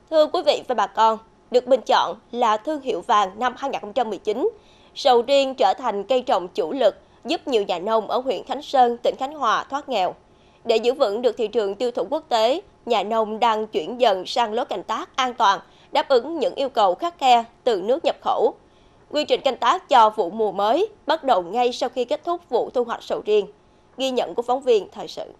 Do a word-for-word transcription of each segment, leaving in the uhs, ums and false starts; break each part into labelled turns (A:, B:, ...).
A: Thưa quý vị và bà con, được bình chọn là thương hiệu vàng năm hai nghìn không trăm mười chín, sầu riêng trở thành cây trồng chủ lực giúp nhiều nhà nông ở huyện Khánh Sơn, tỉnh Khánh Hòa thoát nghèo. Để giữ vững được thị trường tiêu thụ quốc tế, nhà nông đang chuyển dần sang lối canh tác an toàn, đáp ứng những yêu cầu khắt khe từ nước nhập khẩu. Quy trình canh tác cho vụ mùa mới bắt đầu ngay sau khi kết thúc vụ thu hoạch sầu riêng. Ghi nhận của phóng viên thời sự.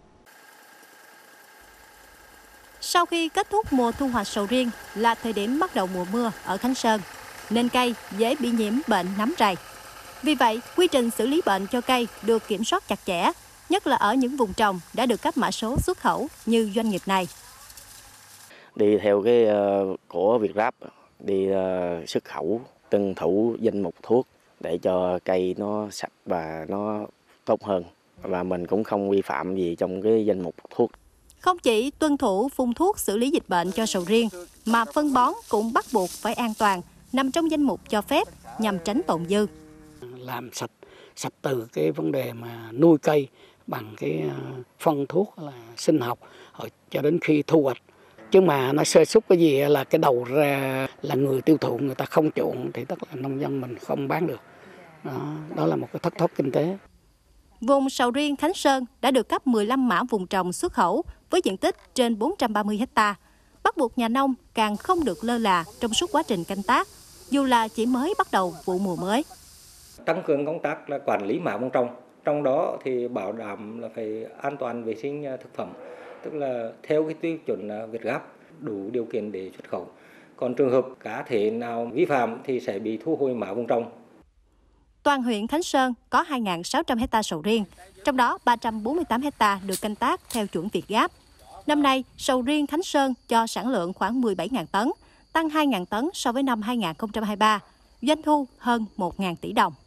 B: Sau khi kết thúc mùa thu hoạch sầu riêng là thời điểm bắt đầu mùa mưa ở Khánh Sơn, nên cây dễ bị nhiễm bệnh nấm rầy. Vì vậy, quy trình xử lý bệnh cho cây được kiểm soát chặt chẽ, nhất là ở những vùng trồng đã được cấp mã số xuất khẩu như doanh nghiệp này.
C: Đi theo cái uh, của Vietgrab, đi uh, xuất khẩu, tuân thủ danh mục thuốc để cho cây nó sạch và nó tốt hơn. Và mình cũng không vi phạm gì trong cái danh mục thuốc.
B: Không chỉ tuân thủ phun thuốc xử lý dịch bệnh cho sầu riêng, mà phân bón cũng bắt buộc phải an toàn, nằm trong danh mục cho phép nhằm tránh tồn dư.
D: Làm sạch sạch từ cái vấn đề mà nuôi cây bằng cái phân thuốc là sinh học cho đến khi thu hoạch. Chứ mà nó sơ suất cái gì là cái đầu ra là người tiêu thụ người ta không chuộng thì tức là nông dân mình không bán được. Đó, đó là một cái thất thoát kinh tế.
B: Vùng sầu riêng Khánh Sơn đã được cấp mười lăm mã vùng trồng xuất khẩu với diện tích trên bốn trăm ba mươi héc ta. Bắt buộc nhà nông càng không được lơ là trong suốt quá trình canh tác, dù là chỉ mới bắt đầu vụ mùa mới.
E: Tăng cường công tác là quản lý mã vùng trồng, trong đó thì bảo đảm là phải an toàn vệ sinh thực phẩm, tức là theo cái tiêu chuẩn Vietgrab đủ điều kiện để xuất khẩu. Còn trường hợp cá thể nào vi phạm thì sẽ bị thu hồi mã vùng trồng.
B: Toàn huyện Khánh Sơn có hai nghìn sáu trăm héc ta sầu riêng, trong đó ba trăm bốn mươi tám héc ta được canh tác theo chuẩn Vietgrab. Năm nay, sầu riêng Khánh Sơn cho sản lượng khoảng mười bảy nghìn tấn, tăng hai nghìn tấn so với năm hai nghìn không trăm hai mươi ba, doanh thu hơn một nghìn tỷ đồng.